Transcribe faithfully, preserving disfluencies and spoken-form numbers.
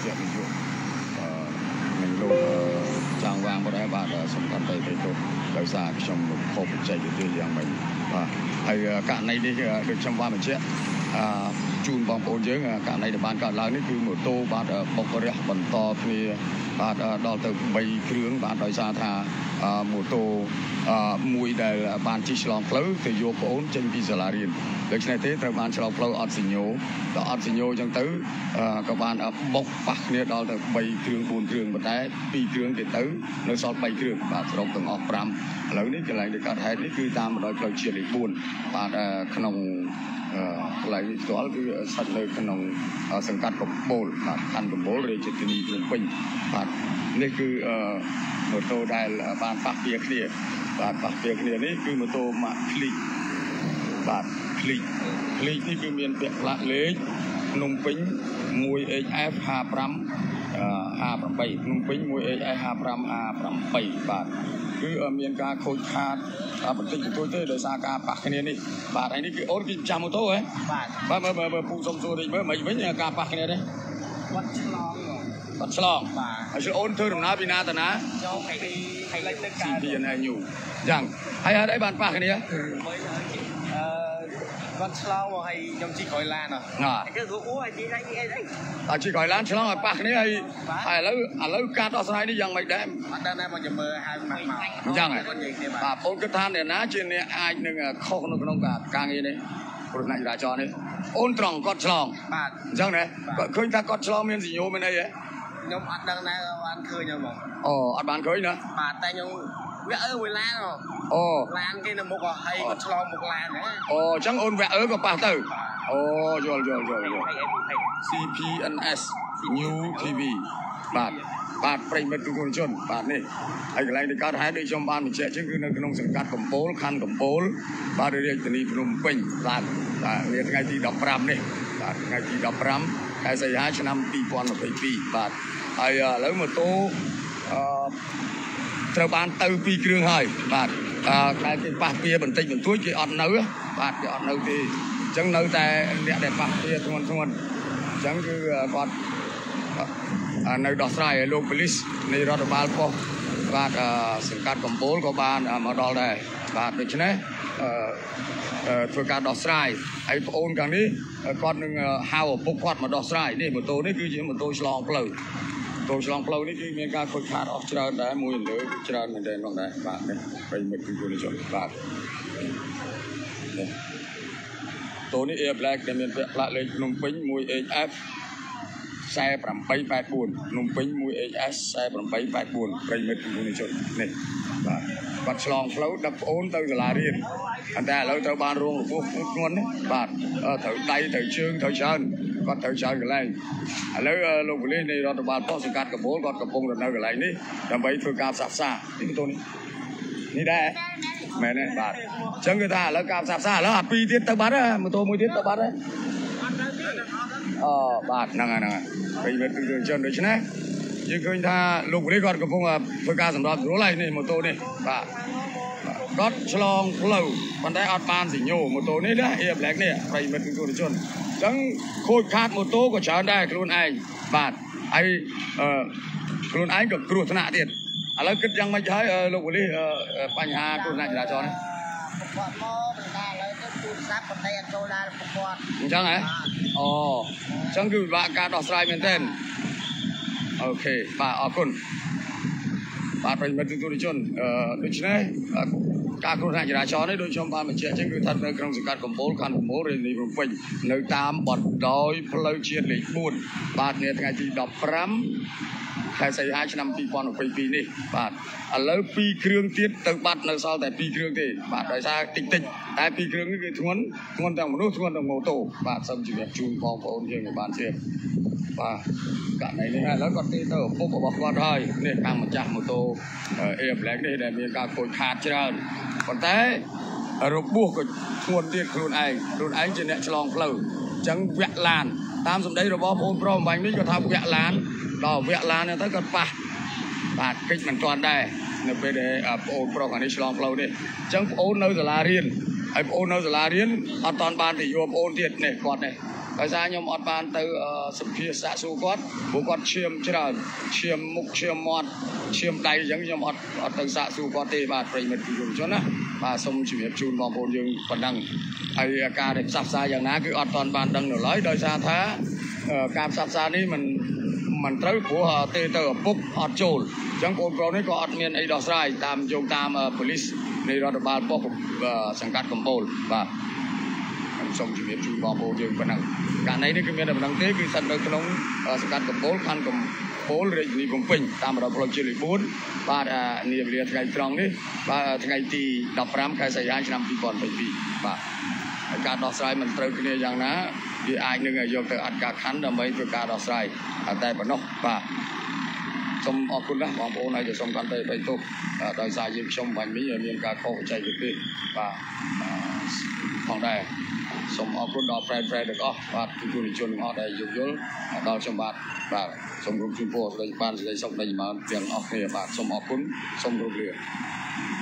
ជានយោនឹងលោកចាងវាងមកដែរបាទសំខាន់ទៅទៅដោយសារខ្ញុំខកបច្ចេកទេសយ៉ាងម៉េចបាទហើយករណីនេះដូចខ្ញុំបានបញ្ជាក់ជូនបងប្អូនយើងករណីដែលបានកើតឡើងនេះគឺម៉ូតូបាទបុករះបន្តគ្នាបាទដល់ទៅបីគ្រឿងបាទដោយសារថាម៉ូតូមួយដែលបានជិះឆ្លងផ្លូវទៅយកប្អូនចេញពីសាលារៀនដូច្នេះទេត្រូវបានឆ្លងផ្លូវអត់សញ្ញោដល់អត់សញ្ញោអញ្ចឹងទៅក៏បានបុកប៉ះគ្នាដល់ទៅបីគ្រឿងបួនគ្រឿងប៉ុន្តែពីរគ្រឿងទៀតទៅនៅសល់បីគ្រឿងបាទសរុបទាំងអស់ប្រាំឥឡូវនេះកន្លែងដែលកើតហេតុនេះគឺតាមបណ្ដោយផ្លូវជាតិលេខបួនបាទក្នុងកន្លែងនេះផ្ទាល់គឺស្ថិតនៅក្នុងសង្កាត់កំពូលបាទខណ្ឌកំពូលរាជធានីភ្នំពេញបាទនេះគឺម៉ូតូដែលបានប៉ះពាល់គ្នាបាទប៉ះពាល់គ្នានេះគឺម៉ូតូម៉ាកឃ្លីកបាទឃ្លីកឃ្លីកនេះគឺមានពាក្យផ្លាកលេខភ្នំពេញ មួយ เอ็กซ์ เอฟ ห้าสิบห้า ห้าสิบแปดភ្នំពេញ មួយ เอ็กซ์ เอฟ ห้าสิบห้า ห้าสิบแปดបាទគឺមានការខូចខាតបន្តិចបន្តួចទេដោយសារការប៉ះគ្នានេះបាទហើយនេះគឺអូនគេចាំម៉ូតូហ៎បាទមើលមើលមើលពូសុំសួរតិចមើលមិនវិញការប៉ះគ្នាទេគាត់ឆ្លងគាត់ឆ្លងបាទហើយអូនធ្វើដំណើរពីណាទៅណាចូលពីពីលេខទៅកើតពីណាញូយ៉ាងហើយអត់អីបានប៉ះគ្នាអឺគាត់ឆ្លងមកហើយខ្ញុំជិះក្រោយឡានហ៎គឺគ្រូអូឲ្យជិះអីអីអីតែជិះក្រោយឡានឆ្លងឲ្យប៉ះគ្នាហើយហើយឥឡូវឥឡូវការដោះស្រាយនេះយ៉ាងម៉េចដែរអត់ដឹងដែរមកខ្ញុំមើលហៅមកមកអញ្ចឹងហ៎បាទបងគិតថាអ្នកណាជាអ្នកអាចនឹងខុសនៅក្នុងការការងារនេះគ្រោះថ្នាក់ចរាចរណ៍នេះអូនត្រង់គាត់ឆ្លងបាទអញ្ចឹងណាគាត់ឃើញថាគាត់ឆ្លងមានសញ្ញោមានអីហ៎ខ្ញុំអត់ដឹងដែរបានឃើញហ្នឹងហ្មងអូអត់បានឃើញណាបាទតែខ្ញុំវាអើមួយឡានអូឡានគេនៅមុខហើយគាត់ឆ្លងមុខឡានណាអូអញ្ចឹងអូនវាអើក៏ប៉ះទៅអូយល់យល់យល់យល់ ซี พี เอ็น เอส New ที วี បាទបាទប្រិមិត្តទូកជនបាទនេះហើយកន្លែងដែលកើតហេតុដូចខ្ញុំបានបញ្ជាក់អញ្ចឹងគឺនៅក្នុងសង្កាត់កំពូលខណ្ឌកំពូលបាទរាជធានីភ្នំពេញបាទបាទវាថ្ងៃទីដប់ប្រាំនេះបាទថ្ងៃទីដប់ប្រាំខែសីហាឆ្នាំពីរពាន់ยี่สิบสองបាទហើយឥឡូវម៉ូតូអឺត្រូវបានទៅពីរគ្រឿងហើយបាទអឺតែគេប៉ះពៀបន្តិចបន្តួចគេអត់នៅបាទគេអត់នៅទេអញ្ចឹងនៅតែអ្នកដែលប៉ះពៀធ្ងន់ធ្ងន់អញ្ចឹងគឺគាត់នៅដោះស្រាយឲ្យលោកប៉ូលីសនៃរដ្ឋបាលប៉ុស្តិ៍បាទសង្កាត់កំពូលក៏បានមកដល់ដែរបាទដូច្នេះអឺធ្វើការដោះស្រាយហើយប្អូនខាងនេះគាត់នឹងហៅឪពុកគាត់មកដោះស្រាយនេះម៉ូតូនេះគឺជាម៉ូតូឆ្លងផ្លូវតូឆ្លងផ្លូវនេះគឺមានការខូចខាតអស់ច្រើនដែរមួយលើច្រើនមែនទែនផងដែរបាទនេះប្រិមិត្តគឺពលជនបាទនេះតូនេះ Air Black ដែលមានពាក្យផ្លាកលេខភ្នំពេញ មួយ เอ็กซ์ เอฟ สี่ แปด แปด สี่ ភ្នំពេញ មួយ เอ็กซ์ เอฟ สี่ แปด แปด สี่ ប្រិមិត្តគឺពលជននេះបាទគាត់ឆ្លងផ្លូវដឹកប្អូនទៅសាលារៀនតែឥឡូវត្រូវបានរងរបួសធ្ងន់នេះបាទត្រូវដៃត្រូវជើងត្រូវច្រើនគាត់ត្រូវច្រើនកន្លែងឥឡូវលោកប៉ូលីសនៃរដ្ឋបាលប៉ុស្តិ៍សង្កាត់កំពូលគាត់កំពុងទៅនៅកន្លែងនេះដើម្បីធ្វើការផ្សះផ្សានេះម៉ូតូនេះនេះដែរមែនទេបាទអញ្ចឹងគឺថាឥឡូវការផ្សះផ្សាឥឡូវអាពីរទៀតទៅបាត់ហើយម៉ូតូមួយទៀតទៅបាត់ហើយអូបាទហ្នឹងហើយហ្នឹងហើយប្រិមិត្តគឺរឿងចឹងដូច្នេះយើងឃើញថាលោកប៉ូលីសគាត់កំពុងធ្វើការសម្របសម្រួលហើយនេះម៉ូតូនេះបាទគាត់ឆ្លងផ្លូវប៉ុន្តែអត់បានសញ្ញោម៉ូតូនេះណា Air Black នេះប្រិមិត្តគឺពលជនអញ្ចឹងខូចខាតម៉ូតូក៏ច្រើនដែរខ្លួនឯងបាទហើយអឺខ្លួនឯងក៏គ្រោះថ្នាក់ទៀតឥឡូវគិតយ៉ាងម៉េចហើយលោកប៉ូលីសបញ្ហាគ្រោះថ្នាក់ចរាចរណ៍នេះគាត់មកបណ្ដាឥឡូវទៅទូរស័ព្ទប៉ុន្តែអត់ចូលដល់ប្រព័ន្ធអញ្ចឹងហ៎អូអញ្ចឹងគឺពិបាកការដោះស្រាយមែនទែនអូខេបាទអរគុណបាទប្រិមិត្តទូរជនអឺដូច្នេះការគ្រោះថ្នាក់ចរាចរណ៍នេះដូចខ្ញុំបានបញ្ជាក់អញ្ចឹងគឺស្ថិតនៅក្នុងសង្កាត់កំពូលខណ្ឌកំពូលរាជធានីភ្នំពេញនៅតាមបណ្ដោយផ្លូវជាតិលេខបួនបាទនៅថ្ងៃទីដប់ប្រាំខែសីហាឆ្នាំពីរពាន់ยี่สิบสองនេះបាទឥឡូវពីរគ្រឿងទៀតទៅបាត់នៅសល់តែពីរគ្រឿងទេបាទដោយសារតិចតិចតែពីរគ្រឿងនេះគឺធ្ងន់ធ្ងន់ទាំងមនុស្សធ្ងន់ទាំងម៉ូតូបាទសូមជម្រាបជូនបងប្អូនយើងឲ្យបានជ្រាបបាទករណីនេះឥឡូវគាត់ទីទៅឪពុករបស់គាត់ហើយនេះខាងម្ចាស់ម៉ូតូ Air Black នេះដែលមានការខូចខាតច្រើនប៉ុន្តែរបួសក៏ធ្ងន់ទៀតខ្លួនឯងខ្លួនឯងជាអ្នកឆ្លងផ្លូវអញ្ចឹងវាក់ឡានតាមសម្ដីរបស់បងប្អូនប្រុសអំបញ្ញនេះគាត់ថាវាក់ឡានដល់វាក់ឡានទៅគាត់ប៉ះបាទកិច្ចមិនទាន់ដែរនៅពេលដែលបងប្អូនប្រុសអានេះឆ្លងផ្លូវនេះអញ្ចឹងបងប្អូននៅសាលារៀនហើយបងប្អូននៅសាលារៀនអត់ទាន់បានទៅយកបងប្អូនទៀតនេះគាត់នេះដោយសារខ្ញុំអត់បានទៅសម្ភារសាកសួរគាត់ព្រោះគាត់ឈាមច្រើនឈាមមុខឈាមមាត់ឈាមដៃអញ្ចឹងខ្ញុំអត់អត់ទៅសាកសួរគាត់ទេបាទប្រិមិត្តយុវជនណាបាទសូមជម្រាបជូនបងប្អូនយើងប៉ុណ្ណឹងហើយការដែលផ្សះផ្សាយ៉ាងណាគឺអត់ទាន់បានដឹងនៅឡើយដោយសារថាការផ្សះផ្សានេះมันมันត្រូវព្រោះទេទៅឪពុកអត់ចូលអញ្ចឹងកូនប្រុសនេះក៏អត់មានអីដោះស្រាយតាមយោងតាមប៉ូលីសនៃរដ្ឋបាលប៉ុស្តិ៍សង្កាត់កំពូលបាទសូមជម្រាបជូនបងប្អូនយើងប៉ុណ្ណឹងករណីនេះគឺមានតែប៉ុណ្ណឹងទេគឺស្ថិតនៅក្នុងសង្កាត់កំពូលខណ្ឌកំពូលរាជធានីភ្នំពេញតាមរយៈផ្លូវជាតិលេខបួនបាទនាវេលាថ្ងៃត្រង់នេះបាទថ្ងៃទីដប់ប្រាំខែសីហាឆ្នាំពីរពាន់ยี่สิบสองបាទហើយការដោះស្រាយមិនត្រូវគ្នាយ៉ាងណាវាអាចនឹងយកទៅអត្តការខណ្ឌដើម្បីធ្វើការដោះស្រាយតែប៉ុណ្ណោះបាទសូមអរគុណណាស់បងប្អូនហើយសូមកាន់តែបីទោសដោយសារយើងខ្ញុំបាញ់មីមានការខុសបច្ចេកទេសបាទផងដែរសូមអរគុណដល់ friend friend ទាំងអស់បាទគឺពលជនទាំងអស់ដែលយោគយល់ដល់ខ្ញុំបាទបាទសូមគោរពជូនពរស្ដីបានស្ដីសុខនៃចម្រើនទាំងអស់គ្នាបាទសូមអរគុណសូមគោរពលា